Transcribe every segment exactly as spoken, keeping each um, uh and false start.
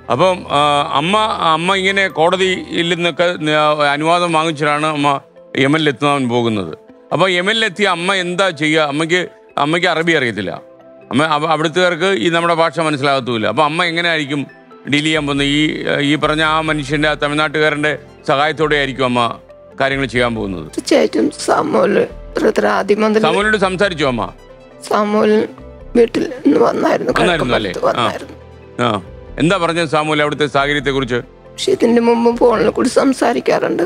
അപ്പം അമ്മ അമ്മ ഇങ്ങനെ കോടതിയിൽ നിന്നൊക്കെ അനുവാദം വാങ്ങിച്ചിട്ടാണ് അമ്മ യമനിലെത്താൻ പോകുന്നത്. അപ്പോൾ യമനിലെത്തിയ അമ്മ എന്താ ചെയ്യുക? അമ്മയ്ക്ക് അമ്മയ്ക്ക് അറബി അറിയത്തില്ല. അമ്മ അവിടുത്തുകാർക്ക് ഈ നമ്മുടെ ഭാഷ മനസ്സിലാകത്തുമില്ല. അപ്പോൾ അമ്മ എങ്ങനെയായിരിക്കും ഡീൽ ചെയ്യാൻ പോകുന്നത്? ഈ ഈ പറഞ്ഞ ആ മനുഷ്യൻ്റെ ആ തമിഴ്നാട്ടുകാരൻ്റെ സഹായത്തോടെ ആയിരിക്കും അമ്മ കാര്യങ്ങൾ ചെയ്യാൻ പോകുന്നത്. തീർച്ചയായിട്ടും സാമൂല് സാമൂലിനോട് സംസാരിച്ചു അമ്മ? സാമൂല് വീട്ടിൽ വന്നായിരുന്നു വന്നായിരുന്നു അല്ലേ? ആ, എന്താ പറഞ്ഞത് സാമൂല് അവിടുത്തെ സാഹചര്യത്തെ കുറിച്ച്? പക്ഷെ ഇതിന്റെ മുമ്പ് ഫോണിൽ കൂടി സംസാരിക്കാറുണ്ട്.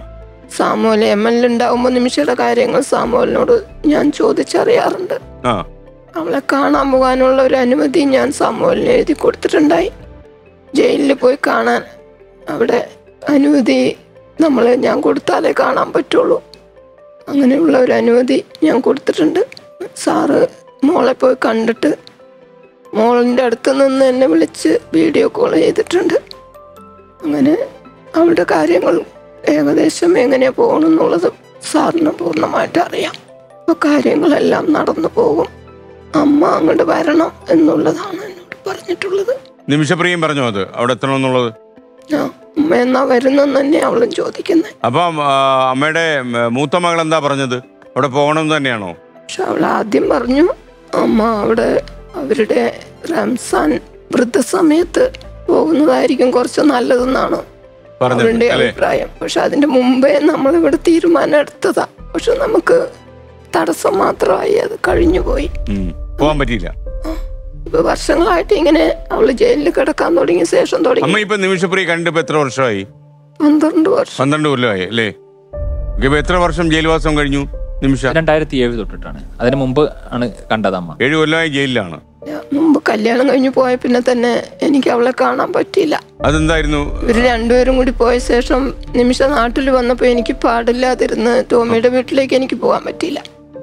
സാമൂല് എം എൽ ഉണ്ടാവുമ്പോ നിമിഷയുടെ കാര്യങ്ങൾ സാമൂലിനോട് ഞാൻ ചോദിച്ചറിയാറുണ്ട്. അവളെ കാണാൻ പോകാനുള്ള ഒരു അനുമതി ഞാൻ സാമൂലിന് എഴുതി കൊടുത്തിട്ടുണ്ടായി. ജയിലിൽ പോയി കാണാൻ അവിടെ അനുമതി നമ്മൾ ഞാൻ കൊടുത്താലേ കാണാൻ പറ്റുള്ളൂ. അങ്ങനെയുള്ള ഒരു അനുമതി ഞാൻ കൊടുത്തിട്ടുണ്ട്. സാറ് മോളെ പോയി കണ്ടിട്ട് മോളിൻ്റെ അടുത്ത് നിന്ന് എന്നെ വിളിച്ച് വീഡിയോ കോൾ ചെയ്തിട്ടുണ്ട്. അങ്ങനെ അവളുടെ കാര്യങ്ങൾ ഏകദേശം എങ്ങനെ പോകണം എന്നുള്ളത് സാറിന് പൂർണ്ണമായിട്ട് അറിയാം. അപ്പോൾ കാര്യങ്ങളെല്ലാം നടന്നു പോകും. അമ്മ അങ്ങോട്ട് വരണം എന്നുള്ളതാണ് എന്നോട് പറഞ്ഞിട്ടുള്ളത്. നിമിഷപ്രിയം പറഞ്ഞു അത് അവിടെ എത്തണമെന്നുള്ളത്. ആ, അമ്മ എന്നാ വരുന്നെന്ന് തന്നെ അവളും ചോദിക്കുന്നത്. അപ്പം അമ്മയുടെ മൂത്ത മകൾ എന്താ പറഞ്ഞത്? അവിടെ പോകണം തന്നെയാണോ? പക്ഷെ അവൾ ആദ്യം പറഞ്ഞു അമ്മ അവിടെ അവരുടെ റംസാൻ വൃദ്ധസമയത്ത് പോകുന്നതായിരിക്കും കുറച്ച് നല്ലതെന്നാണ് അവരുടെ അഭിപ്രായം. പക്ഷെ അതിന്റെ മുമ്പേ നമ്മളിവിടെ തീരുമാനം എടുത്തതാ. പക്ഷെ നമുക്ക് തടസ്സം മാത്രമായി അത് കഴിഞ്ഞുപോയി, പോകാൻ പറ്റിയില്ല. ഇപ്പൊ വർഷങ്ങളായിട്ട് ഇങ്ങനെ അവള് ജയിലിൽ കിടക്കാൻ തുടങ്ങിയ ശേഷം തുടങ്ങി. അമ്മ ഇപ്പൊ നിമിഷപ്രിയ കണ്ടിപ്പോ എത്ര വർഷമായി? പന്ത്രണ്ട് വർഷം പന്ത്രണ്ട് കൊല്ലമായി അല്ലേ? ഇപ്പൊ എത്ര വർഷം ജയിൽവാസം കഴിഞ്ഞു നിമിഷ? രണ്ടായിരത്തി ഏഴ് തൊട്ടിട്ടാണ്. അതിന് മുമ്പ് ആണ് കണ്ടത് അമ്മ. ഏഴു കൊല്ലമായി ജയിലിലാണ്. മുമ്പ് കല്യാണം കഴിഞ്ഞു പോയ പിന്നെ തന്നെ എനിക്ക് അവളെ കാണാൻ പറ്റിയില്ല. അതെന്തായിരുന്നു? ഇവര് രണ്ടുപേരും കൂടി പോയ ശേഷം നിമിഷ നാട്ടിൽ വന്നപ്പോ എനിക്ക് പാടില്ലാതിരുന്ന് ടോമിയുടെ വീട്ടിലേക്ക് എനിക്ക് പോകാൻ പറ്റിയില്ല.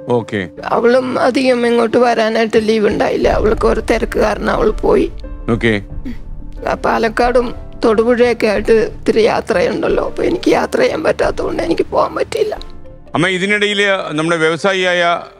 അവളും അധികം ഇങ്ങോട്ട് വരാനായിട്ട് ലീവ് ഉണ്ടായില്ല. അവൾക്ക് ഒരു തിരക്ക് കാരണം അവൾ പോയി. പാലക്കാടും തൊടുപുഴയൊക്കെ ആയിട്ട് ഇത്തിരി യാത്രയുണ്ടല്ലോ. അപ്പൊ എനിക്ക് യാത്ര ചെയ്യാൻ പറ്റാത്തതുകൊണ്ട് എനിക്ക് പോകാൻ പറ്റിയില്ല. അമ്മ, ഇതിനിടയിൽ നമ്മുടെ വ്യവസായിയായ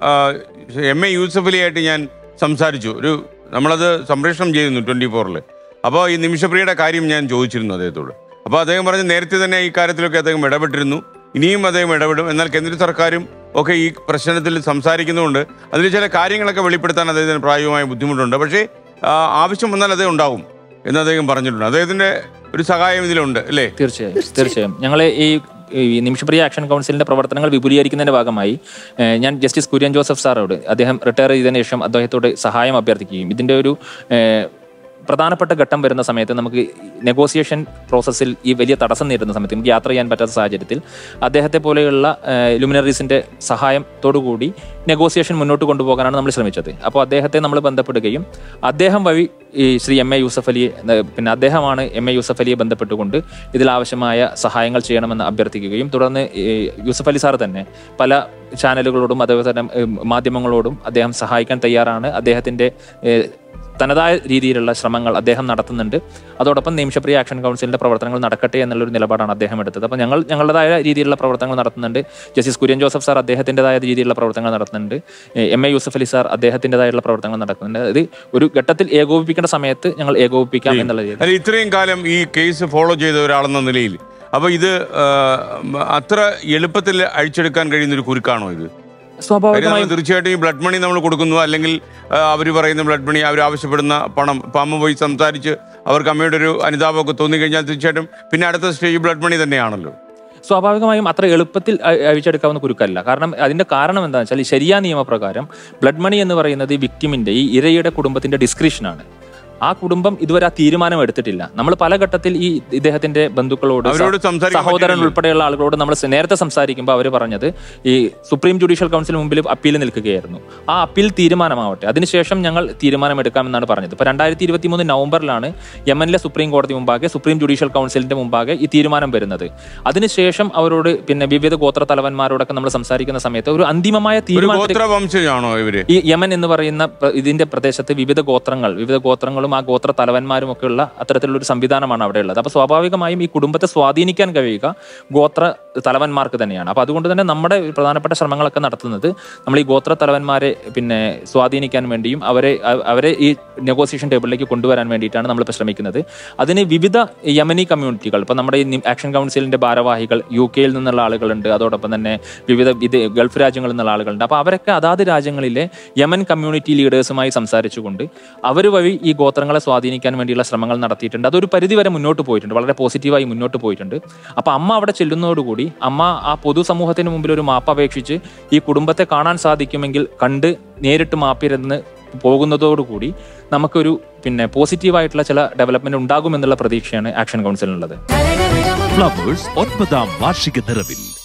എം എ യൂസഫ് അലിയായിട്ട് ഞാൻ സംസാരിച്ചു. ഒരു നമ്മളത് സംപ്രേഷണം ചെയ്യുന്നു ട്വന്റി ഫോറിൽ. അപ്പോൾ ഈ നിമിഷപ്രിയയുടെ കാര്യം ഞാൻ ചോദിച്ചിരുന്നു അദ്ദേഹത്തോട്. അപ്പോൾ അദ്ദേഹം പറഞ്ഞ് നേരത്തെ തന്നെ ഈ കാര്യത്തിലൊക്കെ അദ്ദേഹം ഇടപെട്ടിരുന്നു, ഇനിയും അദ്ദേഹം ഇടപെടും. എന്നാൽ കേന്ദ്ര സർക്കാരും ഒക്കെ ഈ പ്രശ്നത്തിൽ സംസാരിക്കുന്നുണ്ട്. അതിൽ ചില കാര്യങ്ങളൊക്കെ വെളിപ്പെടുത്താൻ അദ്ദേഹത്തിന് പ്രായോഗികമായ ബുദ്ധിമുട്ടുണ്ട്. പക്ഷേ ആവശ്യം വന്നാൽ അദ്ദേഹം ഉണ്ടാവും എന്ന് അദ്ദേഹം പറഞ്ഞിട്ടുണ്ട്. അദ്ദേഹത്തിന്റെ ഒരു സഹായം ഇതിലുണ്ട് അല്ലേ? തീർച്ചയായും തീർച്ചയായും ഞങ്ങൾ ഈ നിമിഷപ്രിയ ആക്ഷൻ കൗൺസിലിന്റെ പ്രവർത്തനങ്ങൾ വിപുലീകരിക്കുന്നതിന്റെ ഭാഗമായി ഞാൻ ജസ്റ്റിസ് കുര്യൻ ജോസഫ് സാറോട്, അദ്ദേഹം റിട്ടയർ ചെയ്തതിനു ശേഷം അദ്ദേഹത്തോട് സഹായം അഭ്യർത്ഥിക്കുകയും ഇതിന്റെ ഒരു പ്രധാനപ്പെട്ട ഘട്ടം വരുന്ന സമയത്ത് നമുക്ക് നെഗോസിയേഷൻ പ്രോസസ്സിൽ ഈ വലിയ തടസ്സം നേരിടുന്ന സമയത്ത് നമുക്ക് യാത്ര ചെയ്യാൻ പറ്റാത്ത സാഹചര്യത്തിൽ അദ്ദേഹത്തെ പോലെയുള്ള ലുമിനറീസിൻ്റെ സഹായത്തോടുകൂടി നെഗോസിയേഷൻ മുന്നോട്ട് കൊണ്ടുപോകാനാണ് നമ്മൾ ശ്രമിച്ചത്. അപ്പോൾ അദ്ദേഹത്തെ നമ്മൾ ബന്ധപ്പെടുകയും അദ്ദേഹം വഴി ഈ ശ്രീ എം എ യൂസഫ് അലിയെ, പിന്നെ അദ്ദേഹമാണ് എം എ യൂസഫ് അലിയെ ബന്ധപ്പെട്ടുകൊണ്ട് ഇതിലാവശ്യമായ സഹായങ്ങൾ ചെയ്യണമെന്ന് അഭ്യർത്ഥിക്കുകയും തുടർന്ന് യൂസഫ് അലി സാർ തന്നെ പല ചാനലുകളോടും അതേപോലെ തന്നെ മാധ്യമങ്ങളോടും അദ്ദേഹം സഹായിക്കാൻ തയ്യാറാണ്. അദ്ദേഹത്തിൻ്റെ തനതായ രീതിയിലുള്ള ശ്രമങ്ങൾ അദ്ദേഹം നടത്തുന്നുണ്ട്. അതോടൊപ്പം നിമിഷപ്രിയ ആക്ഷൻ കൗൺസിലിന്റെ പ്രവർത്തനങ്ങൾ നടക്കട്ടെ എന്നുള്ളൊരു നിലപാടാണ് അദ്ദേഹം എടുത്തത്. അപ്പോൾ ഞങ്ങൾ ഞങ്ങളുടേതായ രീതിയിലുള്ള പ്രവർത്തനങ്ങൾ നടത്തുന്നുണ്ട്. ജസ്റ്റിസ് കുര്യൻ ജോസഫ് സാർ അദ്ദേഹത്തിൻ്റെതായ രീതിയിലുള്ള പ്രവർത്തനങ്ങൾ നടത്തുന്നുണ്ട്. M A Yusuf Ali sir അദ്ദേഹത്തിൻ്റെതായുള്ള പ്രവർത്തനങ്ങൾ നടത്തുന്നുണ്ട്. അത് ഒരു ഘട്ടത്തിൽ ഏകോപിപ്പിക്കേണ്ട സമയത്ത് ഞങ്ങൾ ഏകോപിപ്പിക്കാം എന്നുള്ള രീതിയിൽ. ഇത്രയും കാലം ഈ കേസ് ഫോളോ ചെയ്ത ഒരാളെന്ന നിലയിൽ അപ്പോൾ ഇത് അത്ര എളുപ്പത്തിൽ അഴിച്ചെടുക്കാൻ കഴിയുന്ന ഒരു കുരുക്കാണോ ഇത്? സ്വാഭാവികമായും തീർച്ചയായിട്ടും ഈ ബ്ലഡ് മണി നമ്മൾ കൊടുക്കുന്നു, അല്ലെങ്കിൽ അവർ പറയുന്ന ബ്ലഡ് മണി, അവർ ആവശ്യപ്പെടുന്ന പണം, ഇപ്പം അമ്മ പോയി സംസാരിച്ച് അവർക്ക് അമ്മയുടെ ഒരു അനുതാപമൊക്കെ തോന്നിക്കഴിഞ്ഞാൽ തീർച്ചയായിട്ടും പിന്നെ അടുത്ത സ്റ്റേജ് ബ്ലഡ് മണി തന്നെയാണല്ലോ. സ്വാഭാവികമായും അത്ര എളുപ്പത്തിൽ അഴിച്ചെടുക്കാവുന്ന കുരുക്കല്ല. കാരണം അതിൻ്റെ കാരണം എന്താണെന്ന് വെച്ചാൽ ശരിയായ നിയമപ്രകാരം ബ്ലഡ് മണി എന്ന് പറയുന്നത് വിക്ടിമിൻ്റെ, ഈ ഇരയുടെ കുടുംബത്തിൻ്റെ ഡിസ്ക്രിപ്ഷനാണ്. ആ കുടുംബം ഇതുവരെ ആ തീരുമാനം എടുത്തിട്ടില്ല. നമ്മൾ പല ഘട്ടത്തിൽ ഈ ഇദ്ദേഹത്തിന്റെ ബന്ധുക്കളോട്, സഹോദരൻ ഉൾപ്പെടെയുള്ള ആളുകളോട് നമ്മൾ നേരത്തെ സംസാരിക്കുമ്പോൾ അവർ പറഞ്ഞത് ഈ സുപ്രീം ജുഡീഷ്യൽ കൗൺസിൽ മുമ്പിൽ അപ്പീൽ നിൽക്കുകയായിരുന്നു. ആ അപ്പീൽ തീരുമാനമാവട്ടെ, അതിനുശേഷം ഞങ്ങൾ തീരുമാനമെടുക്കാമെന്നാണ് പറഞ്ഞത്. ഇപ്പോൾ രണ്ടായിരത്തി ഇരുപത്തി മൂന്ന് നവംബറിലാണ് യമനിലെ സുപ്രീം കോടതി മുമ്പാകെ, സുപ്രീം ജുഡീഷ്യൽ കൗൺസിലിന്റെ മുമ്പാകെ ഈ തീരുമാനം വരുന്നത്. അതിനുശേഷം അവരോട് പിന്നെ വിവിധ ഗോത്ര തലവന്മാരോടൊക്കെ നമ്മൾ സംസാരിക്കുന്ന സമയത്ത് ഒരു അന്തിമമായ തീരുമാനം, ഈ യമൻ എന്ന് പറയുന്ന ഇതിന്റെ പ്രദേശത്ത് വിവിധ ഗോത്രങ്ങൾ വിവിധ ഗോത്രങ്ങളും ആ ഗോത്ര തലവന്മാരും ഒക്കെ ഉള്ള അത്തരത്തിലുള്ള ഒരു സംവിധാനമാണ് അവിടെ ഉള്ളത്. അപ്പോൾ സ്വാഭാവികമായും ഈ കുടുംബത്തെ സ്വാധീനിക്കാൻ കഴിയുക ഗോത്ര തലവന്മാർക്ക് തന്നെയാണ്. അപ്പോൾ അതുകൊണ്ട് തന്നെ നമ്മുടെ പ്രധാനപ്പെട്ട ശ്രമങ്ങളൊക്കെ നടത്തുന്നത് നമ്മൾ ഈ ഗോത്ര തലവന്മാരെ പിന്നെ സ്വാധീനിക്കാൻ വേണ്ടിയും അവരെ അവരെ ഈ നെഗോസിയേഷൻ ടേബിളിലേക്ക് കൊണ്ടുവരാൻ വേണ്ടിയിട്ടാണ് നമ്മളിപ്പോൾ ശ്രമിക്കുന്നത്. അതിന് വിവിധ യമനി കമ്മ്യൂണിറ്റികൾ, ഇപ്പോൾ നമ്മുടെ ഈ ആക്ഷൻ കൗൺസിലിൻ്റെ ഭാരവാഹികൾ യു കെയിൽ നിന്നുള്ള ആളുകളുണ്ട്, അതോടൊപ്പം തന്നെ വിവിധ ഇത് ഗൾഫ് രാജ്യങ്ങളിൽ നിന്നുള്ള ആളുകളുണ്ട്. അപ്പോൾ അവരൊക്കെ അതാത് രാജ്യങ്ങളിലെ യമൻ കമ്മ്യൂണിറ്റി ലീഡേഴ്സുമായി സംസാരിച്ചുകൊണ്ട് അവർ വഴി ഈ ഗോത്രങ്ങളെ സ്വാധീനിക്കാൻ വേണ്ടിയുള്ള ശ്രമങ്ങൾ നടത്തിയിട്ടുണ്ട്. അതൊരു പരിധിവരെ മുന്നോട്ട് പോയിട്ടുണ്ട്, വളരെ പോസിറ്റീവായി മുന്നോട്ട് പോയിട്ടുണ്ട്. അപ്പോൾ അമ്മ അവിടെ ചെല്ലുന്നതോടുകൂടി അമ്മ ആ പൊതുസമൂഹത്തിന് മുമ്പിൽ ഒരു മാപ്പ് അപേക്ഷിച്ച് ഈ കുടുംബത്തെ കാണാൻ സാധിക്കുമെങ്കിൽ കണ്ട് നേരിട്ട് മാപ്പിരുന്ന് പോകുന്നതോടുകൂടി നമുക്കൊരു പിന്നെ പോസിറ്റീവായിട്ടുള്ള ചില ഡെവലപ്മെന്റ് ഉണ്ടാകുമെന്നുള്ള പ്രതീക്ഷയാണ് ആക്ഷൻ കൗൺസിലിനുള്ളത്. ഫ്ലവേഴ്സ് ഒൻപതാം വാർഷിക നിറവിൽ